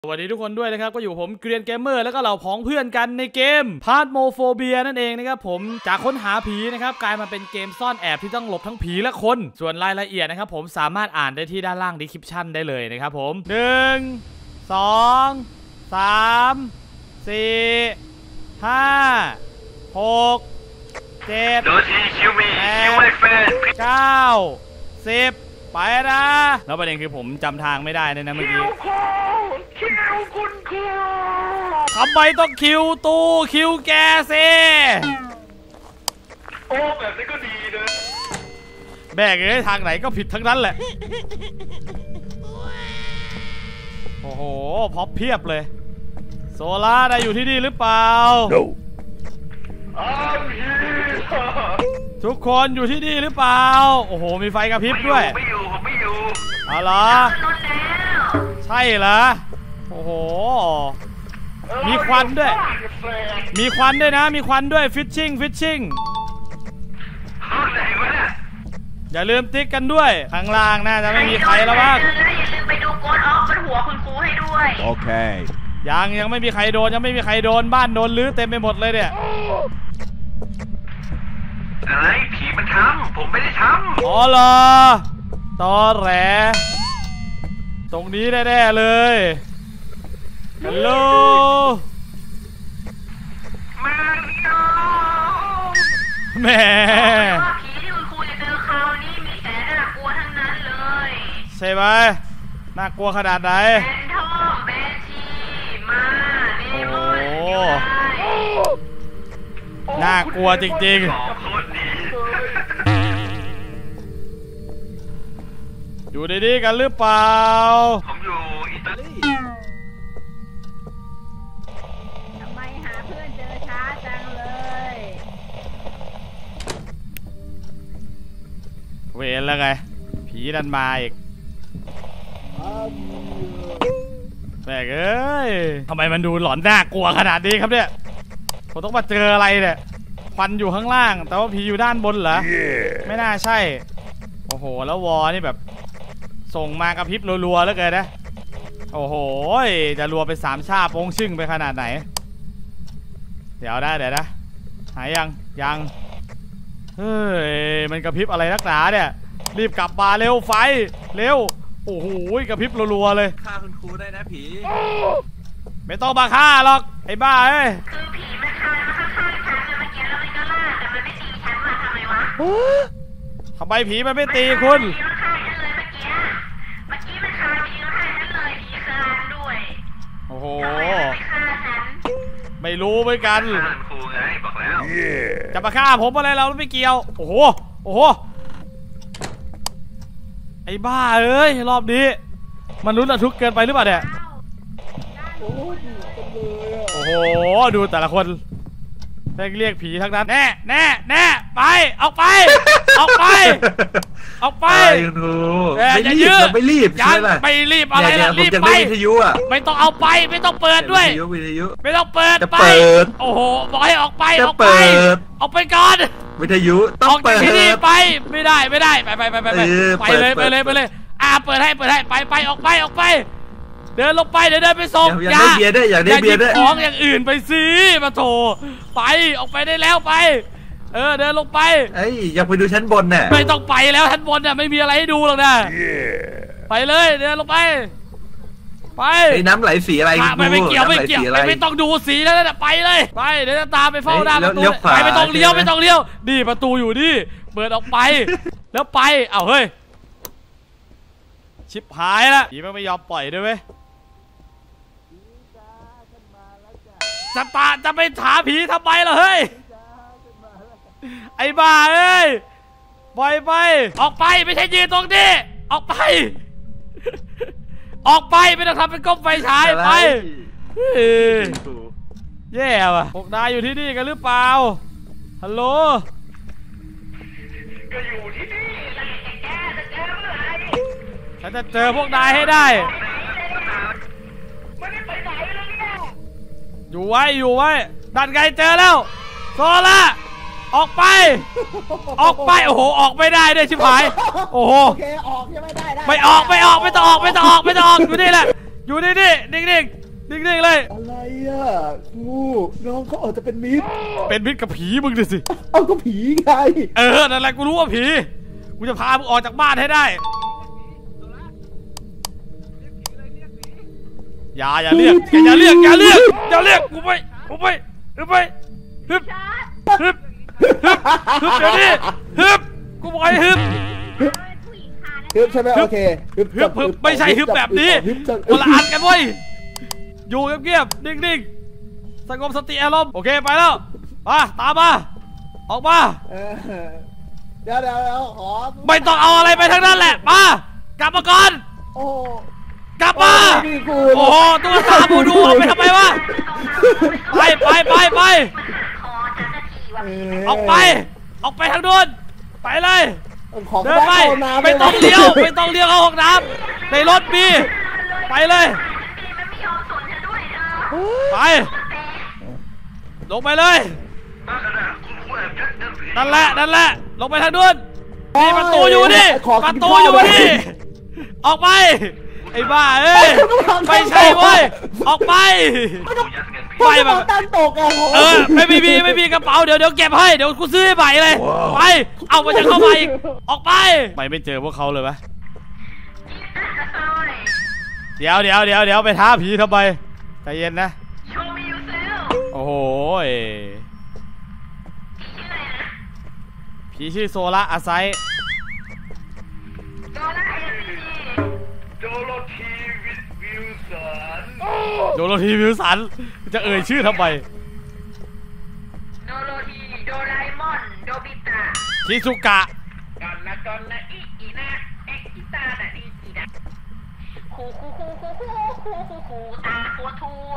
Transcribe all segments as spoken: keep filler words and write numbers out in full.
สวัสดีทุกคนด้วยนะครับก็อยู่ผมเกรียนเกมเมอร์แล้วก็เหล่าพ้องเพื่อนกันในเกมพาร์ทโมโฟเบียนั่นเองนะครับผมจากค้นหาผีนะครับกลายมาเป็นเกมซ่อนแอบที่ต้องหลบทั้งผีและคนส่วนรายละเอียดนะครับผมสามารถอ่านได้ที่ด้านล่างดีคริปชั่นได้เลยนะครับผมหนึ่งสองสามสี่ห้าหกเจ็ดแปดเก้าสิบไปนะแล้วประเด็นคือผมจำทางไม่ได้เลยนะเมื่อกี้คิวคุณคิวทำไมต้องคิวตูคิวแกสิโอ้แบบนี้ก็ดีนะแบกเลยทางไหนก็ผิดทั้งนั้นแหละโอ้โหพร็อพเพียบเลยโซล่าได้อยู่ที่นี่หรือเปล่า no. ทุกคนอยู่ที่นี่หรือเปล่าโอ้โหมีไฟกระพริบด้วยไม่อยู่ผมไม่อยู่อ๋อเหรอใช่เหรอโอ้โหมีควันด้วยมีควันด้วยนะมีควันด้วยฟิชชิ่งฟิชชิ่งอย่าลืมติ๊กกันด้วยข้างล่างน่าจะไม่มีใครแล้วบ้างอย่าลืมไปดูโกดออฟบนหัวคุณครูให้ด้วยโอเคยังยังไม่มีใครโดนยังไม่มีใครโดนบ้านโดนลื้อเต็มไปหมดเลยเนี่ยอะไรผีมันทำผมไม่ได้ทำอ๋อเหรอตอแหลตรงนี้แน่ๆเลยฮัลโหลมาริโอแม่ผีที่คุณครูจะเจอคราวนี้มีแต่น่ากลัวทั้งนั้นเลยใช่ไหมน่ากลัวขนาดไหนแบนทอมแบนชีมาเดมอนโอ้น่ากลัวจริงๆอยู่ดีๆกันหรือเปล่าผมอยู่อิตาลีทำไมหาเพื่อนเจอช้าจังเลยเวรแล้วไงผีดันมาอีกแม่เอ้ยทำไมมันดูหลอนน่ากลัวขนาดนี้ครับเนี่ยผมต้องมาเจออะไรเนี่ยควันอยู่ข้างล่างแต่ว่าผีอยู่ด้านบนเหรอ yeah. ไม่น่าใช่โอ้โหแล้ววอนี่แบบส่งมากระพริบรัวๆแล้วเกินนะโอ้โหจะรัวไปสามชาโป้งชึ่งไปขนาดไหนเดี๋ยวได้เดี๋ยวนะหายยังยังเฮ้ยมันกระพริบอะไรนักหนาเนี่ยรีบกลับมาเร็วไฟเร็วโอ้โหกระพริบรัวๆเลยฆ่าคุณครูได้นะผีไม่ต้องมาฆ่าหรอกไอ้บ้าเอ้ยคือผีมันคานมาข้างๆฉันเมื่อกี้แล้วมันก็ล่าแต่มันไม่ตีฉันมาทำไมวะทำไมผีมันไม่ตีคุณโอ้โหไม่รู้เหมือนกันครูไงบอกแล้วจะมาฆ่าผมอะไรเราไม่เกี่ยวโอ้โหโอ้โหไอ้บ้าเอ้ยรอบนี้มันรุนระทึกเกินไปหรือเปล่าเนี่ยโอ้โหดูแต่ละคนเรียกผีทั้งนั้นแน่แน่แน่ไปออกไปออกไปออกไปไม่รีบไม่รีบใช่ไหมไม่รีบอะไรล่ะรีบไปวิทยุอ่ะไม่ต้องเอาไปไม่ต้องเปิดด้วยไม่ต้องเปิดไปโอ้โหบอกให้ออกไปออกไปออกไปก่อนวิทยุต้องเปิดที่นี่ไปไม่ได้ไม่ได้ไปไปไปไปไปไปเลยไปเลยไปเลยอ่าเปิดให้เปิดให้ไปไปออกไปออกไปเดินลงไปเดี๋ยวเดินไปส่งอยากได้เบียร์ได้อยากได้เบียร์ได้ของอย่างอื่นไปสิมาโถไปออกไปได้แล้วไปเออเดินลงไปเอ้ยอยากไปดูชั้นบนน่ะไม่ต้องไปแล้วชั้นบนเนี่ยไม่มีอะไรให้ดูหรอกนะไปเลยเดินลงไปไปน้ำไหลสีอะไรไม่ไม่เกี่ยวไม่เกี่ยวไม่ต้องดูสีแล้วนะไปเลยไปเดี๋ยวจะตามไปเฝ้าหน้าประตูไปไม่ต้องเลี้ยวไม่ต้องเลี้ยวนี่ประตูอยู่นี่เปิดออกไปแล้วไปเอ้าเฮ้ยชิบหายละผีไม่ยอมปล่อยด้วยเว้ยจะตาจะไปถามผีทำไมล่ะเฮ้ยไอ้บ้าเอ้ยปล่อยไปออกไปไม่ใช่ยืนตรงนี้ออกไปออกไปไม่ต้องทำเป็นก้มไฟฉายไปแย่ว่ะพวกนายอยู่ที่นี่กันหรือเปล่าฮัลโหลก็อยู่ที่นี่ฉันจะเจอพวกนายให้ได้อยู่ไว้อยู่ไว้ดันไงเจอแล้วโซล่าออกไปออกไปโอ้โหออกไม่ได้ด้วยชิบหายโอ้โหโอเคออกยังไม่ได้ไม่ออกไม่ออกไม่ต้องออกไม่ต้องออกไม่ต้องออกอยู่นี่แหละอยู่นี่นี่นิ่งนิ่งนิ่งนิ่งเลยอะไรอ่ะงูน้องเขาอาจจะเป็นมิตรเป็นมิตรกับผีมึงดิสิเอาก็ผีไงเออนั่นแหละกูรู้ว่าผีกูจะพามึงออกจากบ้านให้ได้อย่าอย่าเรียกอย่าเรียกอย่าเรียกอย่าเรียกกูไปกูไปฮึบไปฮึบฮึบฮึบฮึบเดี๋ยวนี้ฮึบกูบอกให้ฮึบผู้หญิงคานะฮึบใช่ไหมโอเคฮึบฮึบฮึบไม่ใช่ฮึบแบบนี้คนละอันกันเว้ยอยู่เงียบๆนิ่งๆสงบสติอารมณ์โอเคไปแล้วมาตามมาออกมาเออเดี๋ยวเดี๋ยวเดี๋ยวขอไม่ต้องเอาอะไรไปทั้งนั้นแหละมากลับมาก่อนโอ้กลับมานี่กูโอ้โหตัวตาบูดูเอาไปทำไมวะไปไปไปไปคอเจ้าหน้าที่ว่าออกไปออกไปทางนู้นไปเลยของเดินไปเข้าน้ำไม่ต้องเลี้ยวไม่ต้องเลี้ยวเข้าห้องน้ำในรถมีไปเลยมันไม่ยอมสนฉันด้วยเออไปลงไปเลยนั่นแหละนั่นแหละลงไปทางนู้นนี่ประตูอยู่นี่ขอปกิระนตูข้าวอยู่หน่นี่ออกไปไอ้บ้าเอ้ยไม่ใช่เว้ยออกไปไปแบบตั้งตกอ่ะเออไม่มีไม่ไม่มีกระเป๋าเดี๋ยวเดี๋ยวเก็บให้เดี๋ยวกูซื้อให้ใหม่เลยไปเอามันจะเข้ามาอีกออกไปไปไม่เจอพวกเขาเลยปะเดี๋ยวเดี๋ยวเดี๋ยวเดี๋ยวไปท้าผีทำไมใจเย็นนะโชว์มียูเซลโอ้โหชื่ออะไรนะผีชื่อโซล่าอาไซโดราเอซีโดโรธีวิลสันโดโรธีวิลสันจะเอ่ยชื่อทำไมโดโรธีโดราเอมอนโดบิตะชิซุกะดอนละดอนละอีอีนะเอ็กกิตาน่ะดีอีนะคูคูคูคูคูคูคูคูตาทัวทัว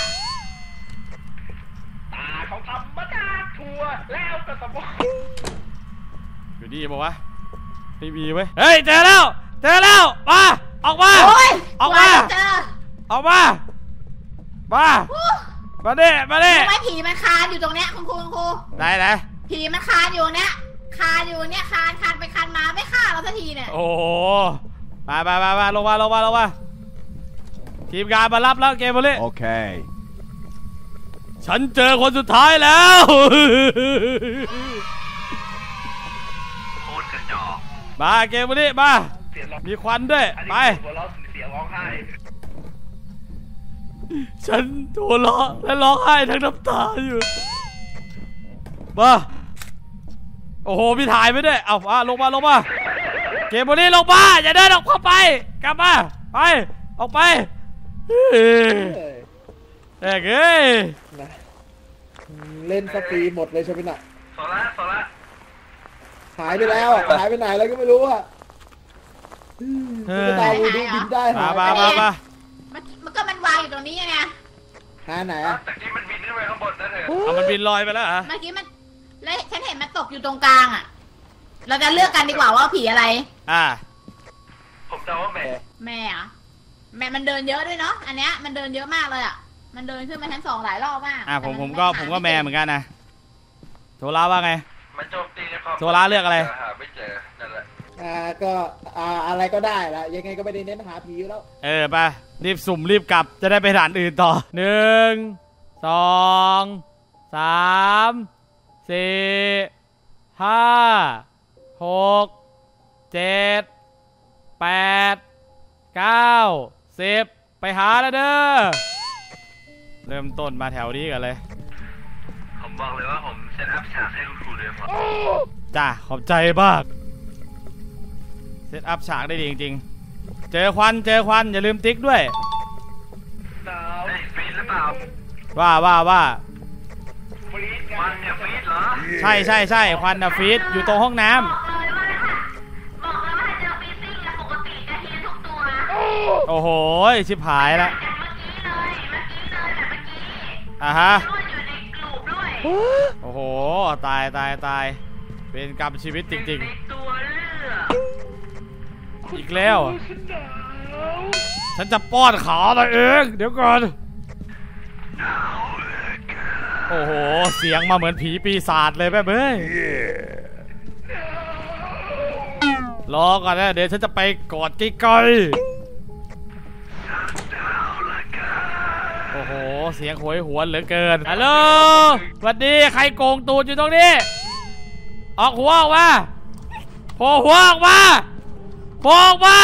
ตาเขาธรรมดาทัวแล้วก็สมองอยู่ดีบอกว่าไม่มีเว้ยเฮ้ยเจอแล้วเจอแล้วมาออกมาโอ้ยออกมาเจอออกมามามาเด้มาเด้ทำไมผีมันคานอยู่ตรงเนี้ยคุณครูคุณครูไหนไหนผีมันคานอยู่ตรงเนี้ยคานอยู่เนี้ยคานคานไปคานมาไม่ฆ่าเราสักทีเนี่ยโอ้โหมามามามาลงมาลงมาลงมาทีมงานมารับแล้วเกมมาเลย Okay. ฉันเจอคนสุดท้ายแล้วโคตรกระจอกมาเกมมาดิมาเสียร้องมีควันด้วยอันไปนี้หัวเราะเสียร้องไห้ฉันหัวเราะและร้องไห้ทั้งน้ำตาอยู่มาโอ้โหพี่ถ่ายไม่ได้เอาอ่ะลงมาลงมาเกมวันนี้ลงมาอย่าเดินออกเข้าไปกลับมาไปออกไปเฮ้ยแอกเอ้ยนะเล่นสตรีหมดเลยใช่ไหมน่ะโซล่าโซล่าหายไปแล้วอ่ะหายไปไหนแล้วก็ไม่รู้อ่ะตาวูดูบินได้มาหายมามามามันมันก็มันวางอยู่ตรงนี้ไงหาไหนอ่ะแต่ที่มันบินขึ้นไปข้างบนนั่นเองเอามันบินลอยไปแล้วเหรอเมื่อกี้มันแล้วฉันเห็นมันตกอยู่ตรงกลางอ่ะ เราจะเลือกกันดีกว่าว่าผีอะไรอ่าผมเดาว่าแม่แม่อะแม่มันเดินเยอะด้วยเนาะอันเนี้ยมันเดินเยอะมากเลยอ่ะมันเดินขึ้นมาชั้นสองหลายรอบมากอ่าผมแต่นผมก็ไหาผมก็แม่เหมือนกันนะโซล่าว่าไงมันโจมตีในความโซล่าเลือกอะไรหาไม่เจอนั่นแหละอ่าก็อ่าอะไรก็ได้ละยังไงก็ไม่ได้เน้นหาผีอยู่แล้วเออไปรีบสุ่มรีบกลับจะได้ไปด่านอื่นต่อหนึ่งสองสามสี่ห้าหกเจ็ดแปดเก้าสิบไปหาแล้วเด้อเริ่มต้นมาแถวนี้กันเลยผมบอกเลยว่าผมเซตอัพฉากให้คุณครูเลยครับจ้าขอบใจมากเซตอัพฉากได้ดีจริงๆเจอควันเจอควันอย่าลืมติ๊กด้วยหนาวเฮ้ยฟีดหรือเปล่าว่าว่าว่าฟรีดมันเนี่ยฟีดเหรอใช่ใช่ใช่ควันนะฟีดอยู่ตรงห้องน้ำบอกเลยว่าบอกเลยว่าเจอฟีซิ่งอะปกติจะเฮียทุกตัวโอ้โหชิบหายละอย่างเมื่อกี้เลยเมื่อกี้เลยแบบเมื่อกี้อ่ะฮะด้วยอยู่ในกลุ่มด้วยโอ้โหตายตายตายเป็นกรรมชีวิตจริงในตัวเลือกๆ อีกแล้ว ฉันจะป้อนขาตัวเองเดี๋ยวก่อนโอ้โหเสียงมาเหมือนผีปีศาจเลยแม่เบ้ยรอก่อนนะเดี๋ยวฉันจะไปกอดใกล้ๆโหเสียงโหยหวนเหลือเกินฮัลโหลสวัสดีใครโกงตูดอยู่ตรงนี้ออกหัวออกมาโผล่หัวออกมาโผล่ออกมา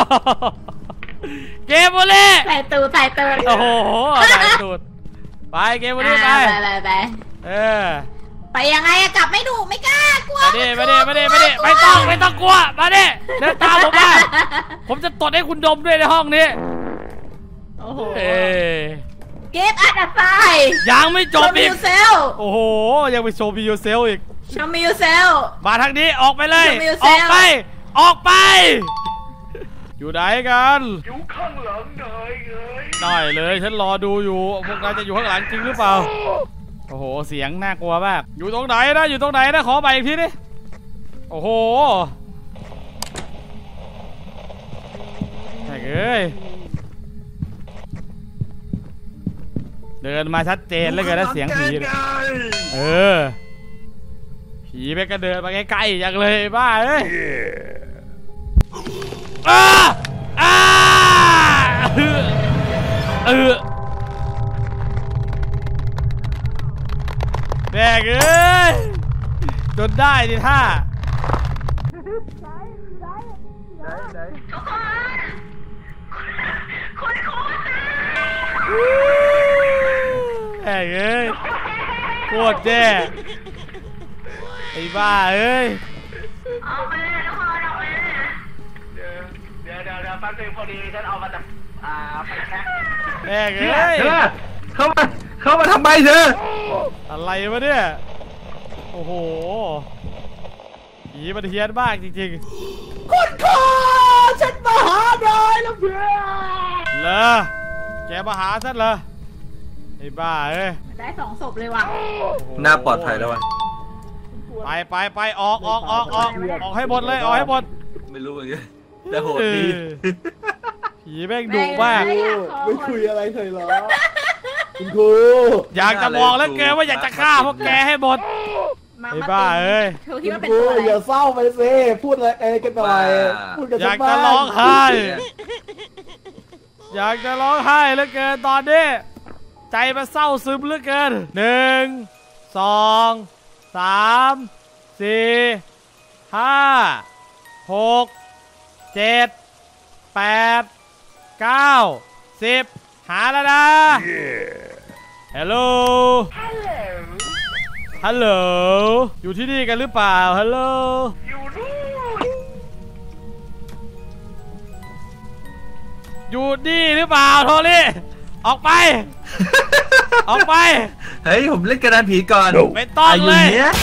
เกมบุรีใส่ตูดใส่ตูดโอ้โหใส่ตูดไปเกมบุรีไปไปไปไปเออไปยังไงอะกลับไม่ถูกไม่กล้ากลัวมาดิมาดิมาดิมาดิไม่ต้องไม่ต้องกลัวมาดิเดินตามผมมาผมจะตดให้คุณดมด้วยในห้องนี้โอ้โหเอ้ยเก็บอัดอัดไซยังไม่จบอีกยูเซลโอ้โหยังไปโชว์บียูเซลอีกชมยูเซลมาทางนี้ออกไปเลย Show me อ yourself อกไปออกไป อยู่ไหนกันอยู่ข้างหลังนายไงได้เลยฉันรอดูอยู่พวกนายจะอยู่ข้างหลังจริงหรือเปล่าโอ้โหเสียงน่ากลัวมากอยู่ตรงไหนนะอยู่ตรงไหนนะขอไปอีกทีดิโอ้โหแหมเอ้ยเดินมาชัดเจนแล้วเกินนะเสียงผีเนี่ยเออผีแม่งก็เดินมาใกล้ๆอย่างเลยบ้าเอ้ยอ้าอ้าเออแม่งเอ้ยจนได้ดิท่าทุกคนคุณครูแม่งเอ้ยโคตรแย่ไอ้บ้าเอ้ยเอาไปเลยทุกคนเอาไปเลยเดี๋ยวเดี๋ยวเดี๋ยวเดี๋ยวแป๊บนึงพอดีฉันเอามาจากอ่าไฟแช็กแม่งเอ้ยเธอเข้ามาเข้ามาทำไมเธออะไรวะเนี่ยโอ้โหผีมันเฮี้ยนมากจริงคุณครูฉันมาหาหน่อยแล้วเพื่อนๆเหรอแกมาหาฉันเหรอไอ้บ้าเอ้ยได้สองศพเลยว่ะน่าปลอดภัยแล้ววะไปไปไปออกออกออกออกออกให้หมดเลยออกให้หมดไม่รู้เหมือนกันแต่โหดดีเออผีแม่งดุมากไม่คุยอะไรเลยเหรอคุณครูอยากจะบอกแล้วเกินว่าอยากจะฆ่าพวกแกให้หมดมาไอ้บ้าเอ้ยเธอคิดคุณว่าเป็คน รูตัวอะไรอย่าเศร้าไปสิพูดอะไรเอ้ยกันหน่อยพูดกันอยากบ้จะร้องไห้ อยากจะร้องไห้เหลือเกินตอนนี้ใจมันเศร้าซึมเหลือเกินหนึ่งสองสามสี่ห้าหกเจ็ดแปดเก้าสิบหาแล้วนะฮัลโหลฮัลโหลอยู่ที่นี่กันหรือเปล่าฮัลโหลอยู่นู่นอยู่นี่หรือเปล่าโทลี่ออกไป ออกไปเฮ้ยผมเล่นกระดานผีก่อนไม่ต้องเลยานี้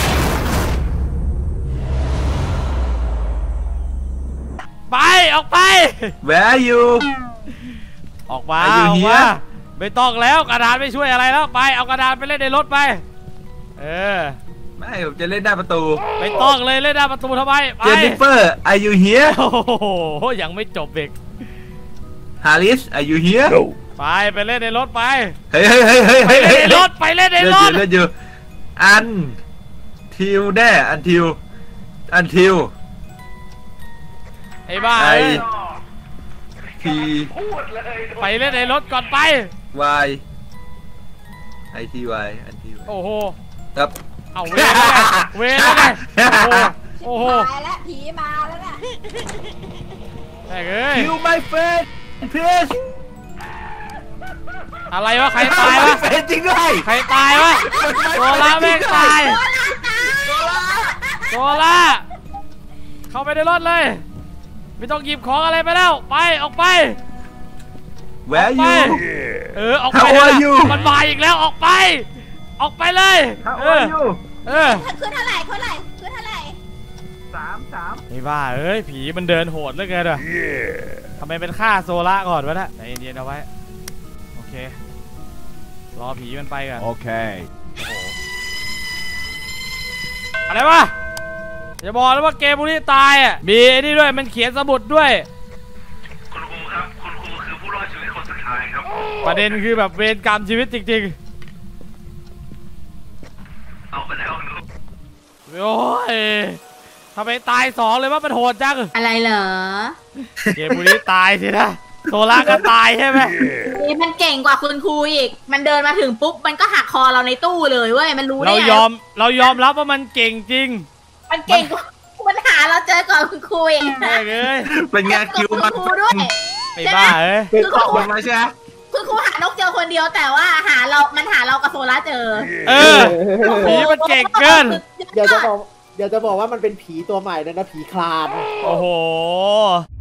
ไปออกไป Where are you ออกมา Are you ออก here? มาไม่ต้องแล้วกระดานไม่ช่วยอะไรแล้วไปเอากระดานไปเล่นในรถไปเออไม่ผมจะเล่นหน้าประตูไม่ต้องเลยเล่นหน้าประตูทำไมไปเจนนิเฟอร์ are you here โอ้โหยังไม่จบเบรก Harris are you here ไปไปเล่นในรถไปเฮ้ยเฮ้ยเฮ้ยเฮ้ยไปเฮ้ยเล่นในรถไปเล่นในรถเล่นอยู่อันทิวแน่อันทิวอันทิวไอ้บ้าไอเอ้ยทีพูดเลยไปเล่นในรถก่อนไปวายไอทีวายอันทิวโอ้โหครับเอาเวรแล้วไงเวรแล้วไงโอ้โหตายแล้วผีมาแล้วน่ะแม่งเอ้ยคิว my friend please อะไรวะใครตายวะเฟนจริงด้วยใครตายวะโซล่าแม่งตายโซล่าเข้าไปในรถเลยไม่ต้องหยิบของอะไรไปแล้วไปออกไปแวร์ไปยูเออออกไป How เลย are นะ you? มันมาอีกแล้วออกไป ออกไปเลย How เออ are you เออขึ้นเท่าไหร่ขึ้นเท่าไหร่ขึ้นเท่าไหร่สามสามไอ้บ้าเอ้ยผีมันเดินโหดเหลือเกินอ่ะทำไมเป็นฆ่าโซล่าก่อนวะนะใจเย็นๆเอาไว้โอเครอผีมันไปก่อน Okay. อะไรวะอย่าบอกนะว่าเกมพวกนี้ตายอ่ะมีไอ้นี่ด้วยมันเขียนสมุดด้วยคุณครูครับคุณครูคือผู้รอดชีวิตคนสุดท้ายครับประเด็นคือแบบเวรกรรมชีวิตจริงเอาไปแล้วลูกๆโอ้ยทำไมตายสองเลยว่ามันโหดจังอะไรเหรอเกมพวกนี้ตายสินะโซล่าก็ตายใช่ไหมนี่มันเก่งกว่าคุณครูอีก มันเดินมาถึงปุ๊บมันก็หักคอเราในตู้เลยเว้ยมันรู้ได้เราไงยอมเรายอมรับว่ามันเก่งจริงมันเก่งกว่ามันหาเราเจอก่อนคุณครูอีกแม่งเอ้ยเป็นไงคิวคุณมาครูด้วยไอ้บ้าเอ้ยคือคือลงมาใช่ไหมคุณครูหานกเจอคนเดียวแต่ว่าหาเรา มันหาเรากับโซล่าเจอเออผีมันเก่งเกินเดี๋ยวจะบอกเดี๋ยวจะบอกว่ามันเป็นผีตัวใหม่นะนะผีคลานโอ้โห